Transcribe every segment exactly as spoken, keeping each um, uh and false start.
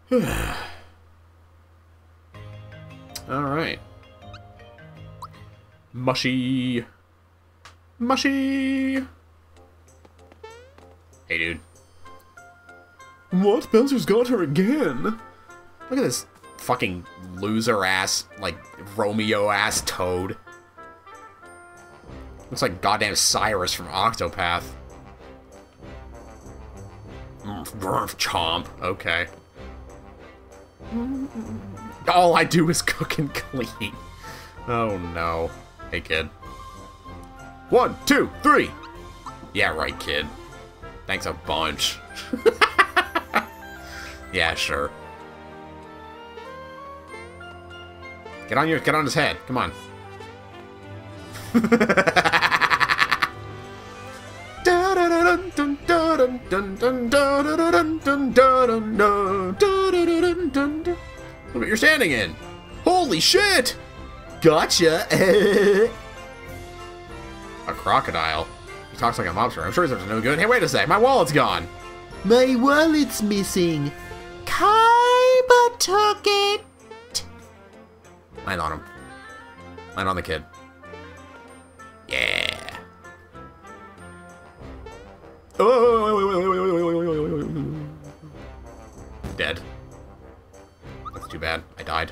Alright. Mushy. Mushy. Hey, dude. What? Bowser's got her again? Look at this fucking loser-ass, like, Romeo-ass Toad. Looks like goddamn Cyrus from Octopath. Chomp. Okay. All I do is cook and clean. Oh, no. Hey, kid. One, two, three! Yeah, right, kid. Thanks a bunch. Yeah, sure. Get on your, get on his head. Come on. Look what you're standing in. Holy shit! Gotcha. A crocodile. He talks like a mobster. I'm sure he's up to no good. Hey, wait a sec. My wallet's gone. My wallet's missing. Kaiba took it. Land on him. Land on the kid. Yeah. Dead. That's too bad. I died.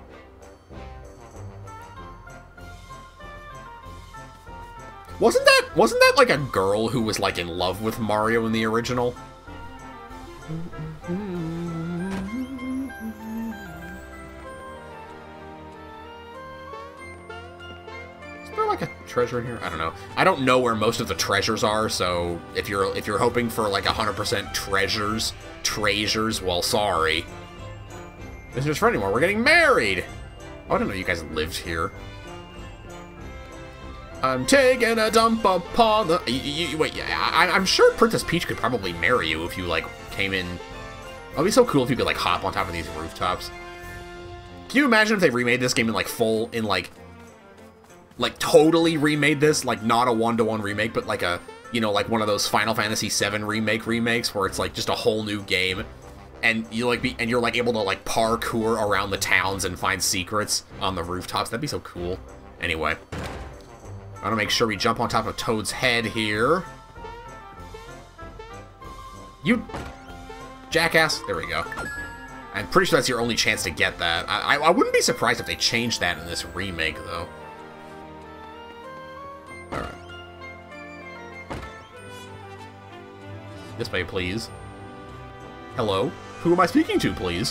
Wasn't that wasn't that like a girl who was like in love with Mario in the original? Is there like a treasure in here? I don't know. I don't know where most of the treasures are, so if you're if you're hoping for like one hundred percent treasures, treasures, well, sorry. This isn't for anymore. We're getting married. Oh, I didn't know you guys lived here. I'm taking a dump upon the... You, you, wait, yeah, I, I'm sure Princess Peach could probably marry you if you, like, came in... It'd be so cool if you could, like, hop on top of these rooftops. Can you imagine if they remade this game in, like, full, in, like... Like, totally remade this? Like, not a one-to-one remake, but, like, a... You know, like, one of those Final Fantasy seven remake remakes where it's, like, just a whole new game. And, you, like, be, and you're, like, able to, like, parkour around the towns and find secrets on the rooftops. That'd be so cool. Anyway... I want to make sure we jump on top of Toad's head here. You... jackass. There we go. I'm pretty sure that's your only chance to get that. I, I, I wouldn't be surprised if they changed that in this remake, though. Alright. This way, please. Hello? Who am I speaking to, please?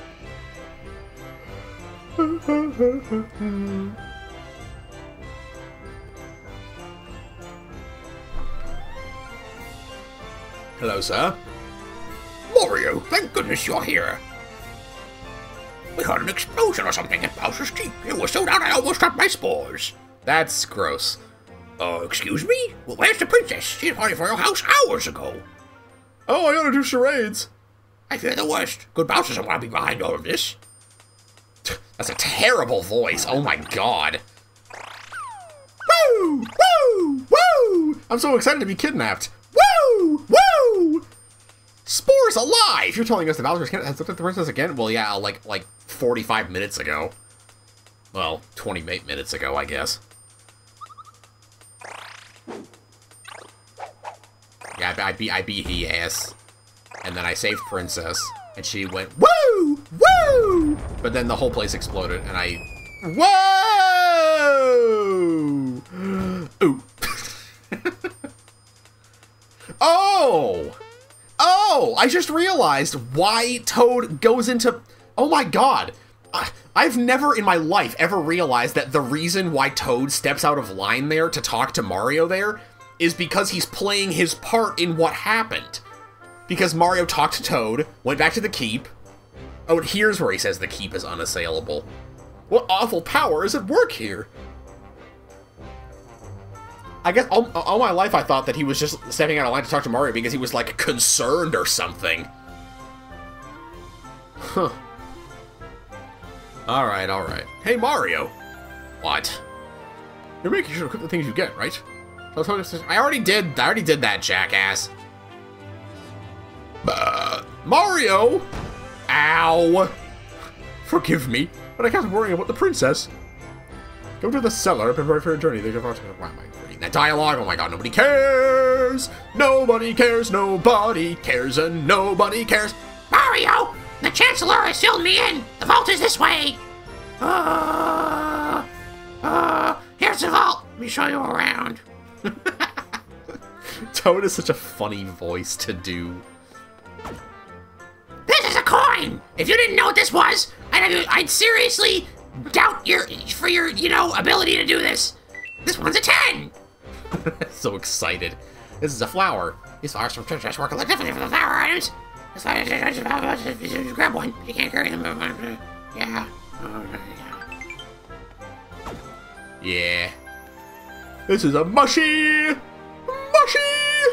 Hello, sir. Mario, thank goodness you're here. We heard an explosion or something at Bowser's Keep. It was so loud I almost dropped my spores. That's gross. Uh, excuse me? Well, where's the princess? She departed for your house hours ago. Oh, I gotta do charades. I fear the worst. Good Bowser doesn't want to be behind all of this. That's a terrible voice. Oh my god. Woo! Woo! Woo! I'm so excited to be kidnapped. Woo! Woo! Spore's alive! You're telling us the Bowser's has looked at the princess again? Well, yeah, like like forty-five minutes ago. Well, twenty-eight minutes ago, I guess. Yeah, I, I beat I beat he ass, and then I saved Princess, and she went woo! Woo! But then the whole place exploded, and I whoa! Ooh. Oh! Oh! I just realized why Toad goes into... Oh my god! I've never in my life ever realized that the reason why Toad steps out of line there to talk to Mario there is because he's playing his part in what happened. Because Mario talked to Toad, went back to the keep. Oh, and here's where he says the keep is unassailable. What awful power is at work here? I guess all, all my life I thought that he was just stepping out of line to talk to Mario because he was, like, concerned or something. Huh. Alright, alright. Hey, Mario! What? You're making sure to cook the things you get, right? I already did, I already did that, jackass. Uh, Mario! Ow! Forgive me, but I can't worry about the princess. Go to the cellar, prepare for a journey. Why am I reading that dialogue? Oh my god, nobody cares! Nobody cares, nobody cares, and nobody cares. Mario! The Chancellor has filled me in! The vault is this way! Uh, uh, here's the vault! Let me show you around. Toad is such a funny voice to do. This is a coin! If you didn't know what this was, I'd, I'd seriously doubt your, for your, you know, ability to do this. This one's a ten! So excited. This is a flower. These flowers from church work a lot differently from the flower items. Grab one. You can't carry them. Yeah. Yeah. This is a mushy! Mushy!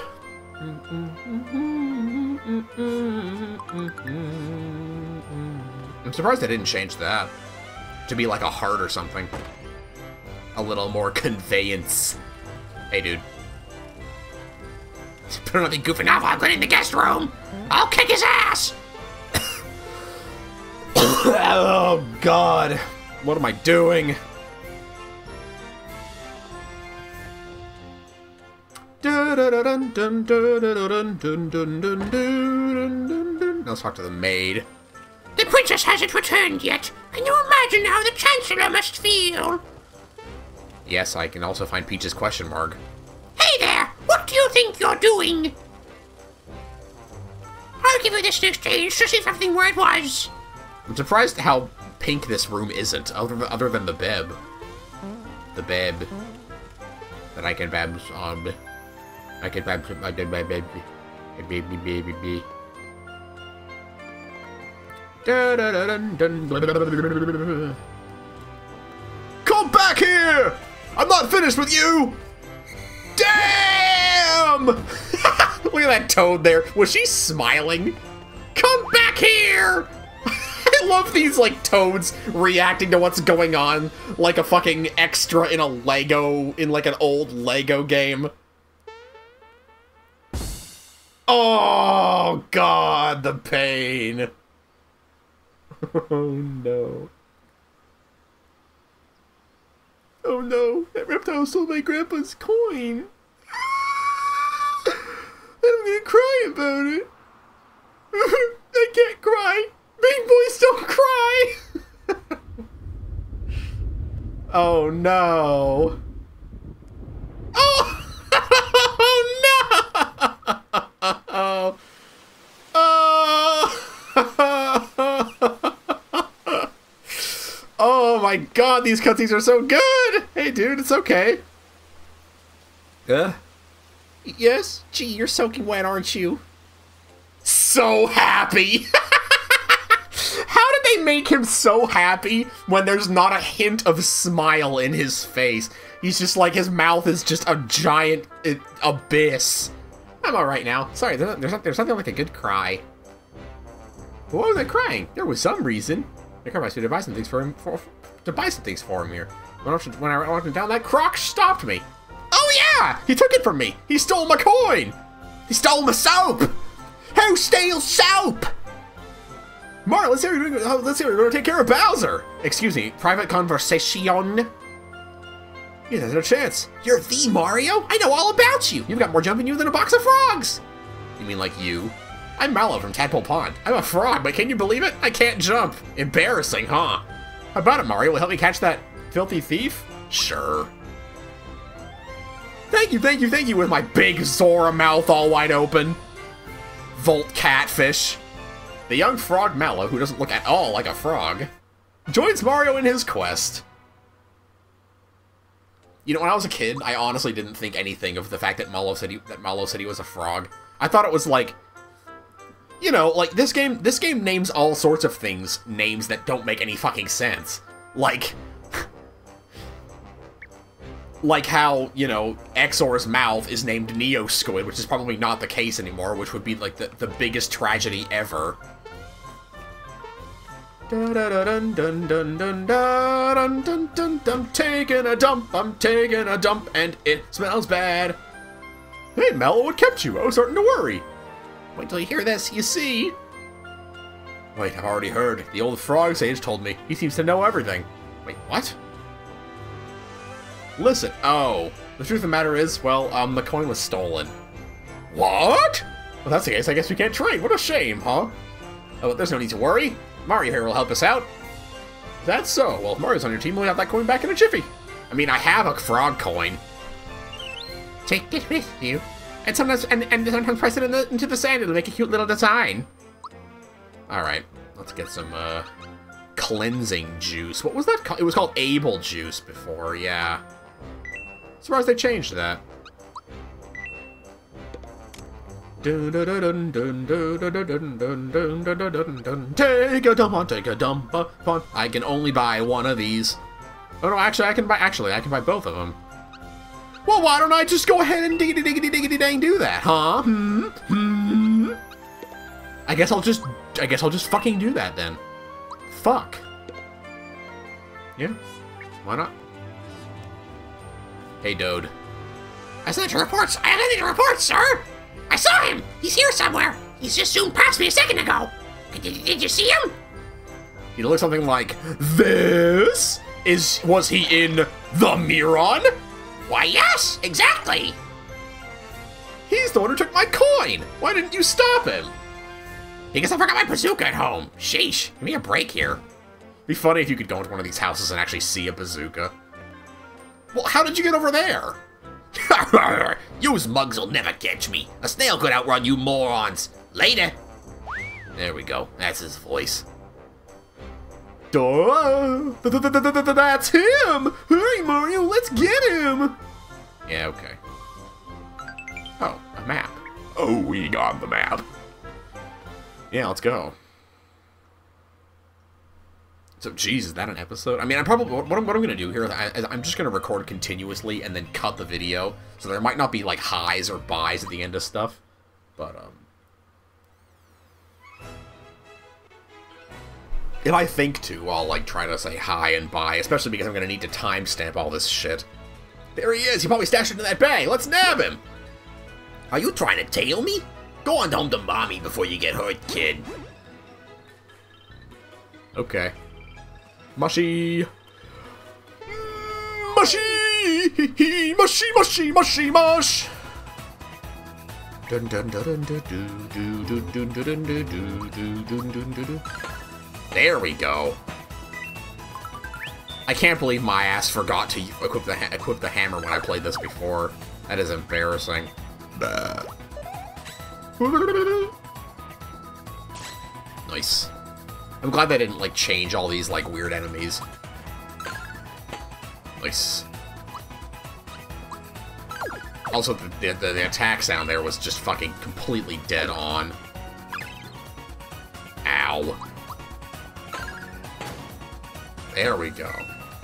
I'm surprised I didn't change that to be like a heart or something. A little more conveyance. Hey, dude. Better not be goofing off while I'm cleaning the guest room. I'll kick his ass. Oh, God. What am I doing? Let's talk to the maid. The princess hasn't returned yet. Can you imagine how the Chancellor must feel? Yes, I can also find Peach's question mark. Hey there! What do you think you're doing? I'll give you this in exchange to see something where it was. I'm surprised how pink this room isn't, other, other than the bib. The bib. That I can babs on. I can babs my baby baby baby baby baby. Come back here! I'm not finished with you! Damn! Look at that Toad there. Was she smiling? Come back here! I love these, like, Toads reacting to what's going on like a fucking extra in a Lego, in like an old Lego game. Oh, God, the pain. Oh, no. Oh, no. That reptile stole my grandpa's coin. I'm gonna cry about it. I can't cry. Big boys don't cry. Oh, no. Oh, oh no. Oh. Oh my god, these cutscenes are so good! Hey dude, it's okay. Uh, yes? Gee, you're soaking wet, aren't you? So happy! How did they make him so happy when there's not a hint of smile in his face? He's just like, his mouth is just a giant uh, abyss. I'm alright now. Sorry, there's, there's, there's nothing like a good cry. What was I crying? There was some reason. I come to buy some things for him. For, to buy some things for him here. When I, when I walked down, that croc stopped me. Oh yeah, he took it from me. He stole my coin. He stole my soap. Who steals soap? Mario, let's see. Let's see. We're going to take care of Bowser. Excuse me. Private conversation. You there's no chance. You're the Mario. I know all about you. You've got more jump in you than a box of frogs. You mean like you? I'm Mallow from Tadpole Pond. I'm a frog, but can you believe it? I can't jump. Embarrassing, huh? How about it, Mario? Will you help me catch that filthy thief? Sure. Thank you, thank you, thank you, with my big Zora mouth all wide open. Volt catfish. The young frog Mallow, who doesn't look at all like a frog, joins Mario in his quest. You know, when I was a kid, I honestly didn't think anything of the fact that Mallow said he, that Mallow said he was a frog. I thought it was like, you know, like, this game, this game names all sorts of things names that don't make any fucking sense. Like, like how, you know, Exor's mouth is named Neosquid, which is probably not the case anymore, which would be, like, the, the biggest tragedy ever. Dun dun dun dun dun dun dun dun dun. I'm taking a dump, I'm taking a dump, and it smells bad. Hey, Mallow, what kept you? I was starting to worry. Wait till you hear this, you see. Wait, I've already heard. The old frog sage told me. He seems to know everything. Wait, what? Listen, oh. The truth of the matter is, well, um, the coin was stolen. What? Well, that's the case. I guess we can't trade. What a shame, huh? Oh, there's no need to worry. Mario here will help us out. That's so. Well, if Mario's on your team, we'll have that coin back in a jiffy. I mean, I have a frog coin. Take it with you. And sometimes, and, and sometimes press it in the, into the sand. It'll make a cute little design. Alright, let's get some, uh, cleansing juice. What was that called? It was called Able Juice before, yeah. Surprised they changed that. Take a dump on, take a dump on. I can only buy one of these. Oh no, actually I can buy, actually I can buy both of them. Well, why don't I just go ahead and diggity diggity diggity dang do that, huh? Hmm? Hmm? I guess I'll just, I guess I'll just fucking do that then. Fuck. Yeah, why not? Hey, dude. I sent your reports. I have anything to report, sir. I saw him. He's here somewhere. He's just zoomed past me a second ago. Did, did you see him? He looks something like this. Is was he in the Miron? Why, yes, exactly. He's the one who took my coin. Why didn't you stop him? Because I forgot my bazooka at home. Sheesh, give me a break here. Be funny if you could go into one of these houses and actually see a bazooka. Well, how did you get over there? Yous mugs will never catch me. A snail could outrun you morons. Later. There we go. That's his voice. Duh! That's him! Hey, Mario, let's get him! Yeah, okay. Oh, a map. Oh, we got the map. Yeah, let's go. So, geez, is that an episode? I mean, I'm probably, what I'm, what I'm gonna do here is I, I'm just gonna record continuously and then cut the video, so there might not be, like, highs or buys at the end of stuff, but, um... if I think to, I'll, like, try to say hi and bye, especially because I'm gonna need to timestamp all this shit. There he is! He probably stashed it in that bag! Let's nab him! Are you trying to tail me? Go on home to mommy before you get hurt, kid. Okay. Mushy! Mushy! Mushy, mushy, mushy, mush! Dun dun dun dun dun dun dun dun dun dun dun dun dun dun. There we go. I can't believe my ass forgot to equip the ha equip the hammer when I played this before. That is embarrassing. Nice. I'm glad they didn't, like, change all these, like, weird enemies. Nice. Also, the, the, the attack sound there was just fucking completely dead on. Ow. There we go.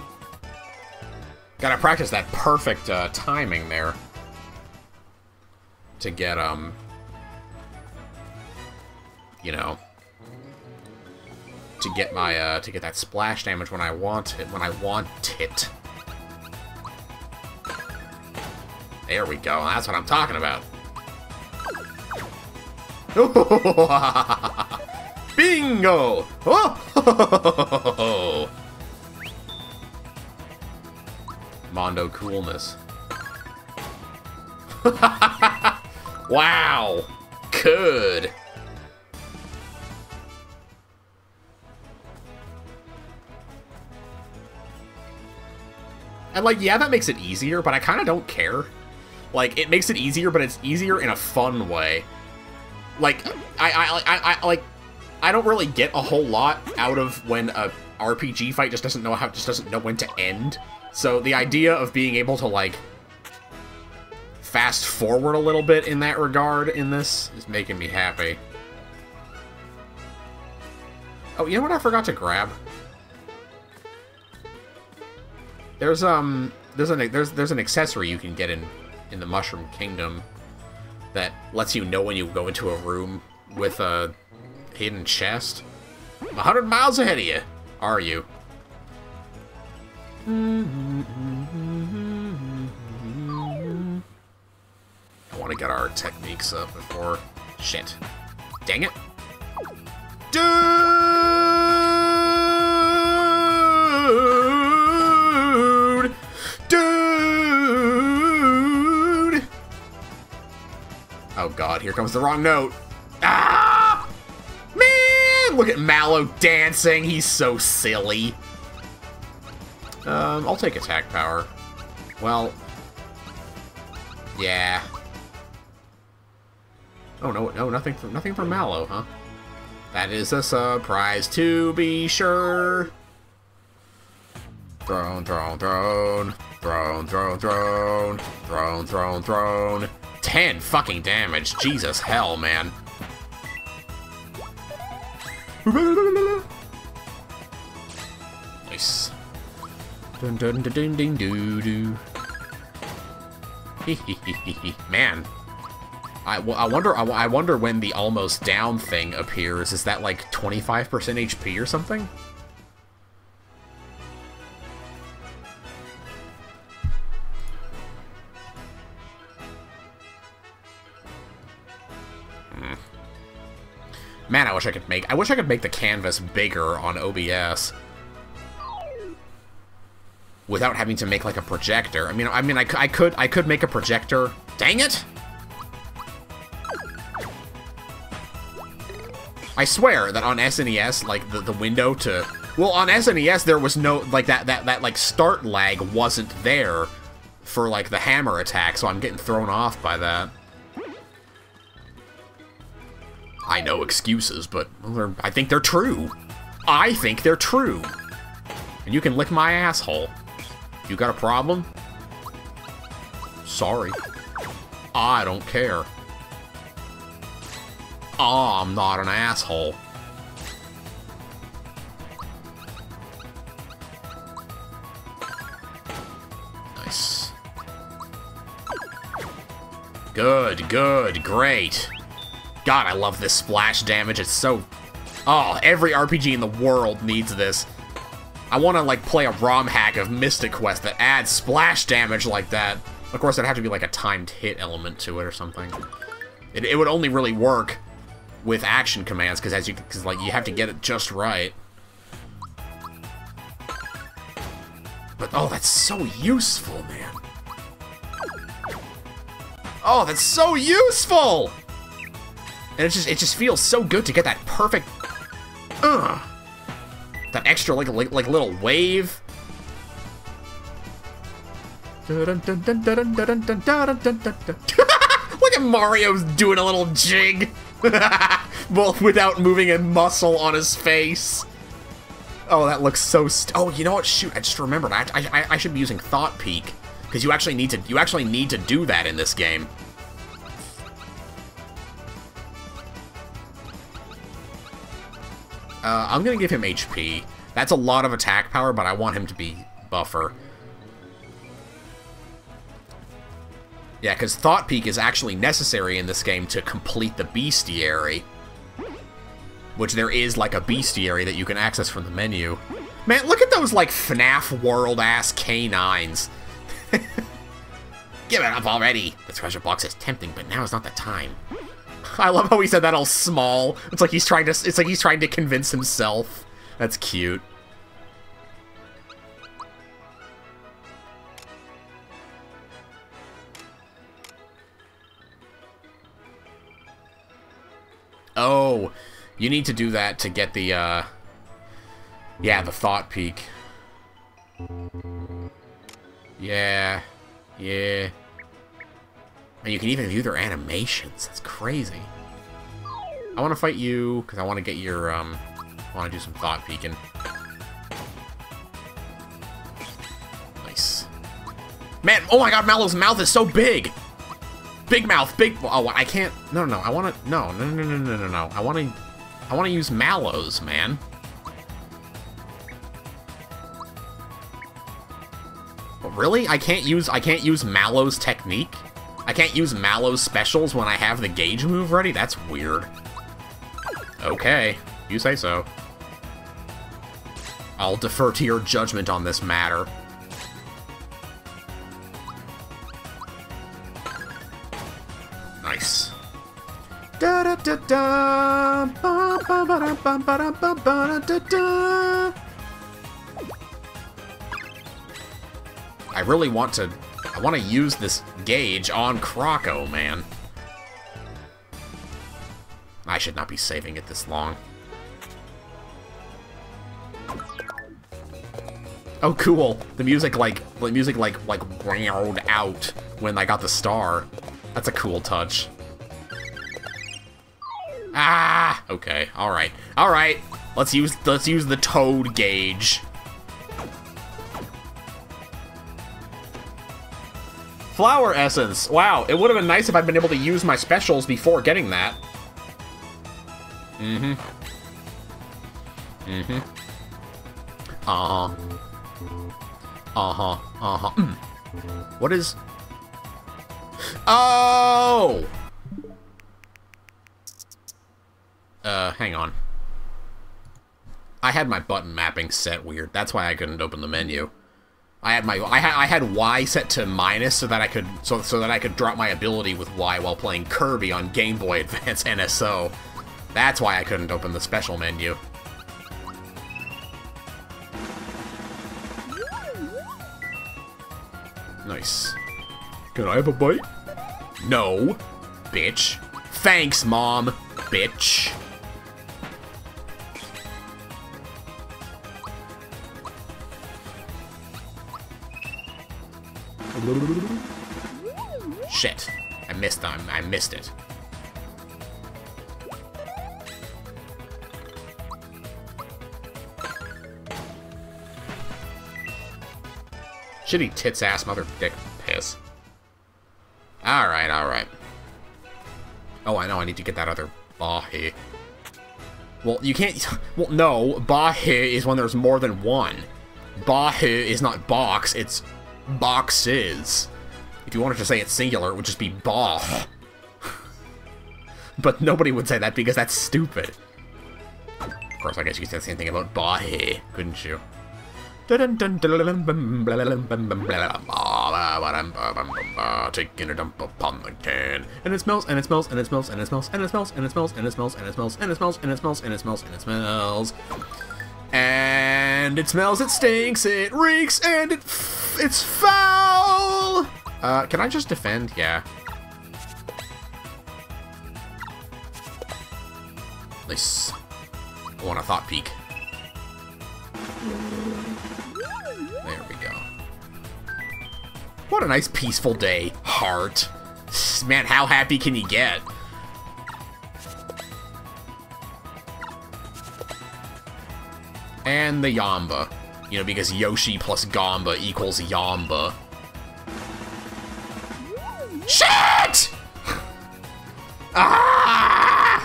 Gotta practice that perfect uh, timing there. To get, um... you know... to get my, uh, to get that splash damage when I want it, when I want it. There we go, that's what I'm talking about. Bingo! Oh! Mondo coolness. Wow! Good! And, like, yeah, that makes it easier, but I kind of don't care. Like, it makes it easier, but it's easier in a fun way. Like, I, I, I, I, like, I don't really get a whole lot out of when a R P G fight just doesn't know how, just doesn't know when to end. So the idea of being able to, like, fast forward a little bit in that regard in this is making me happy. Oh, you know what I forgot to grab? There's um there's an there's there's an accessory you can get in in the Mushroom Kingdom that lets you know when you go into a room with a hidden chest. I'm a hundred miles ahead of you, are you? I want to get our techniques up before shit. Dang it. Dude! god, here comes the wrong note. Ah! Man! Look at Mallow dancing. He's so silly. Um, I'll take attack power. Well... Yeah. Oh, no, no, nothing for, nothing for Mallow, huh? That is a surprise to be sure. Throne, throne, throne. Throne, throne, throne. Throne, throne, throne. Ten fucking damage. Jesus hell, man. Nice. Dun dun dun dun dun doo doo. Man. I, I wonder I wonder when the almost down thing appears. Is that like twenty-five percent H P or something? Hmm. Man, I wish I could make I wish I could make the canvas bigger on O B S without having to make like a projector. I mean, I mean, I, I could I could make a projector. Dang it! I swear that on S N E S, like, the, the window to... Well, on S N E S, there was no, like, that, that, that, like, start lag wasn't there for, like, the hammer attack, so I'm getting thrown off by that. I know excuses, but well, I think they're true. I think they're true. And you can lick my asshole. You got a problem? Sorry. I don't care. Oh, I'm not an asshole. Nice. Good, good, great. God, I love this splash damage. It's so... Oh, every R P G in the world needs this. I want to, like, play a ROM hack of Mystic Quest that adds splash damage like that. Of course, there'd have to be, like, a timed hit element to it or something. It, it would only really work with action commands, because as you, because like you have to get it just right. But oh, that's so useful, man. Oh, that's so useful. And it just, it just feels so good to get that perfect, uh, that extra like, like, like little wave. Look at Mario's doing a little jig. Well, without moving a muscle on his face. Oh, that looks so st- Oh, you know what? Shoot, I just remembered. I, I, I should be using Thought Peak. Because you actually need to you actually need to do that in this game. Uh, I'm gonna give him H P. That's a lot of attack power, but I want him to be buffer. Yeah, because Thought Peak is actually necessary in this game to complete the bestiary. Which there is, like, a bestiary that you can access from the menu. Man, look at those, like, FNAF world-ass canines. Give it up already! The treasure box is tempting, but now is not the time. I love how he said that all small. It's like he's trying to, it's like he's trying to convince himself. That's cute. Oh, you need to do that to get the, uh... yeah, the Thought Peak. Yeah. Yeah. And you can even view their animations. That's crazy. I want to fight you, because I want to get your, um... I want to do some Thought Peeking. Nice. Man, oh my god, Mallow's mouth is so big! Big mouth, big... Oh, I can't... No, no, no, I want to... No, no, no, no, no, no, no. I want to... I want to use Mallow's, man. But really? I can't use... I can't use Mallow's technique? I can't use Mallow's specials when I have the gauge move ready? That's weird. Okay. You say so. I'll defer to your judgment on this matter. Nice. Da da da da. Ba ba ba da ba ba da ba ba da da. I really want to. I want to use this gauge on Croco, man. I should not be saving it this long. Oh, cool. The music, like, the music, like, like, ground out when I got the star. That's a cool touch. Ah! Okay, alright. Alright. Let's use, let's use the toad gauge. Flower essence. Wow, it would have been nice if I'd been able to use my specials before getting that. Mm-hmm. Mm-hmm. Uh-huh. Uh-huh. Uh-huh. Mm. What is... Oh! Uh, hang on. I had my button mapping set weird. That's why I couldn't open the menu. I had my I had I had Y set to minus so that I could so so that I could drop my ability with Y while playing Kirby on Game Boy Advance N S O. That's why I couldn't open the special menu. Nice. Can I have a bite? No, bitch. Thanks, Mom, bitch. Shit. I missed them. I missed it. Shitty tits ass mother dick piss. Alright, alright. Oh, I know, I need to get that other Bahe. Well, you can't... Well, no, Bahe is when there's more than one. Bahe is not box, it's boxes. If you wanted to say it's singular, it would just be Bah. But nobody would say that because that's stupid. Of course, I guess you could say the same thing about Bahe, couldn't you? Taking a dump upon the can, and it smells, and it smells, and it smells, and it smells, and it smells, and it smells, and it smells, and it smells, and it smells, and it smells, and it smells, and it smells, and it smells, it stinks, it reeks, and it it's foul. Uh, can I just defend? Yeah. Nice. I want a thought peek. There we go. What a nice peaceful day, heart. Man, how happy can you get? And the Yamba. You know, because Yoshi plus Gamba equals Yamba. Shit! Ah!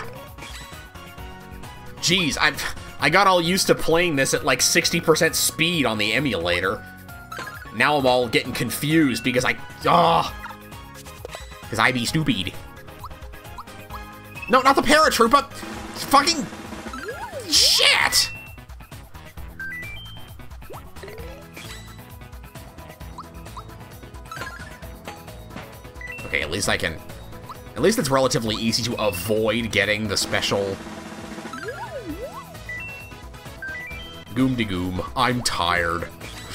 Jeez, I I got all used to playing this at like sixty percent speed on the emulator. Now I'm all getting confused because I... Ah! Oh, because I be stupid. No, not the paratrooper! Fucking... Shit! Okay, at least I can... At least it's relatively easy to avoid getting the special... Goom de goom. I'm tired.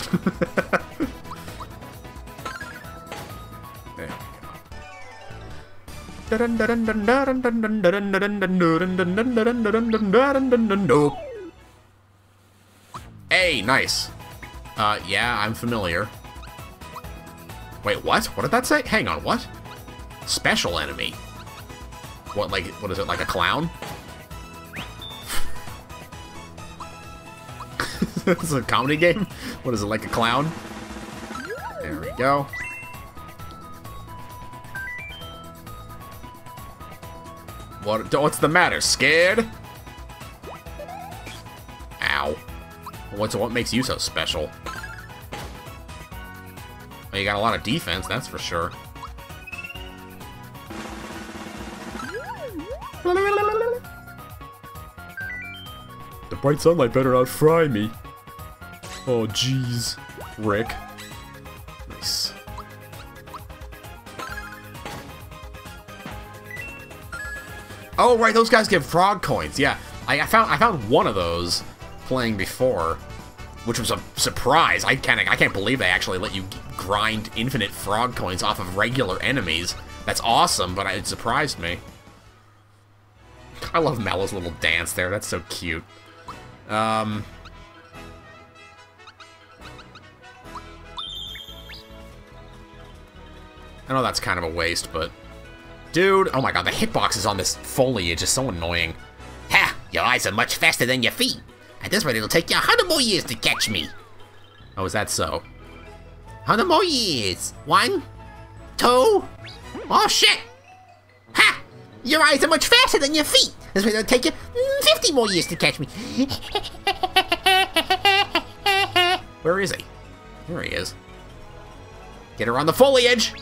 There we go. Hey, nice. Uh, yeah, I'm familiar. Wait, what? What did that say? Hang on, what? Special enemy. What, like, what is it, like a clown? This is a comedy game? What is it, like a clown? There we go. What, what's the matter, scared? Ow. What's, what makes you so special? Well, you got a lot of defense, that's for sure. The bright sunlight better not fry me. Oh, jeez. Rick. Nice. Oh, right, those guys give frog coins. Yeah, I, I found I found one of those playing before, which was a surprise. I can't I can't believe they actually let you grind infinite frog coins off of regular enemies. That's awesome, but it surprised me. I love Mallow's little dance there. That's so cute. Um... I know that's kind of a waste, but... Dude, oh my god, the hitboxes on this foliage is so annoying. Ha! Your eyes are much faster than your feet. At this rate, it'll take you a hundred more years to catch me. Oh, is that so? Hundred more years. One, two. Oh shit! Ha! Your eyes are much faster than your feet. This way, it'll take you fifty more years to catch me. Where is he? There he is. Get around the foliage!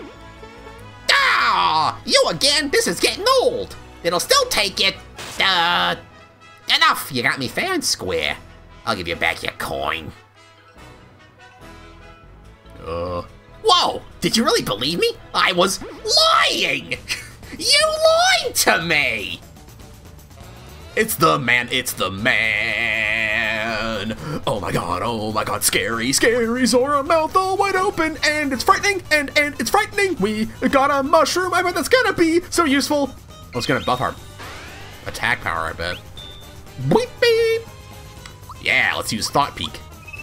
Ah! You again? This is getting old. It'll still take it. Uh, enough. You got me fair and square. I'll give you back your coin. Uh. Whoa! Did you really believe me? I was lying! You lied to me! It's the man, it's the man! Oh my god, oh my god, scary, scary, Zora mouth all wide open, and it's frightening, and, and it's frightening! We got a mushroom, I bet that's gonna be so useful! Oh, it's gonna buff our attack power, I bet. Beep beep! Yeah, let's use Thought Peek.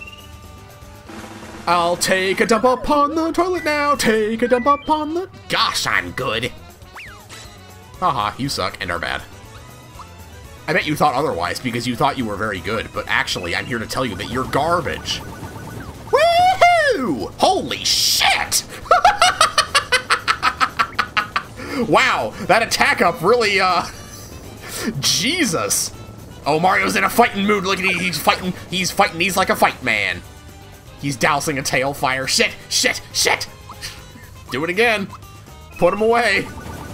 I'll take a dump upon the toilet now, take a dump upon the... Gosh, I'm good. Haha, you suck and are bad. I bet you thought otherwise because you thought you were very good, but actually I'm here to tell you that you're garbage. Woohoo! Holy shit! Wow, that attack up really, uh... Jesus! Oh, Mario's in a fighting mood. Look at him, he's fighting, he's fighting, he's like a fight man. He's dousing a tail fire. Shit, shit, shit! Do it again. Put him away.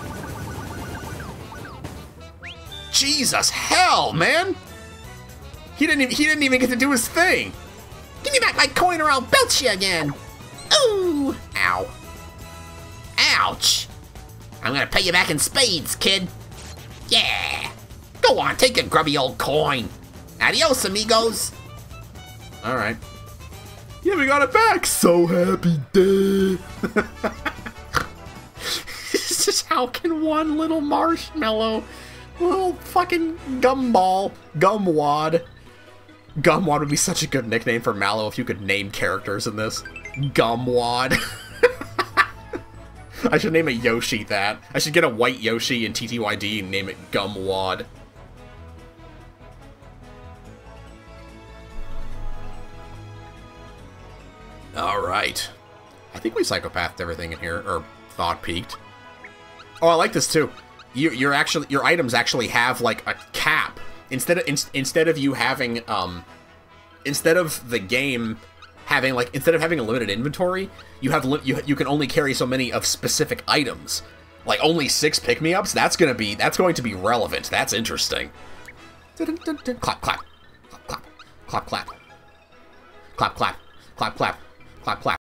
Jesus, hell, man! He didn't even, he didn't even get to do his thing. Give me back my coin or I'll belch you again. Ooh! Ow. Ouch! I'm gonna pay you back in spades, kid. Yeah! Go on, take a grubby old coin. Adios, amigos. Alright. Yeah, we got it back! So happy day! It's just how can one little marshmallow... Little fucking gumball. Gumwad. Gumwad would be such a good nickname for Mallow if you could name characters in this. Gumwad. I should name a Yoshi that. I should get a white Yoshi in T T Y D and name it Gumwad. Alright. I think we psychopathed everything in here, or thought peaked. Oh, I like this too. You, you're actually your items actually have like a cap instead of in, instead of you having um instead of the game having like instead of having a limited inventory, you have li you you can only carry so many of specific items, like only six pick-me-ups. That's gonna be that's going to be relevant. That's interesting. Clap clap clap clap clap clap clap clap clap clap clap clap clap.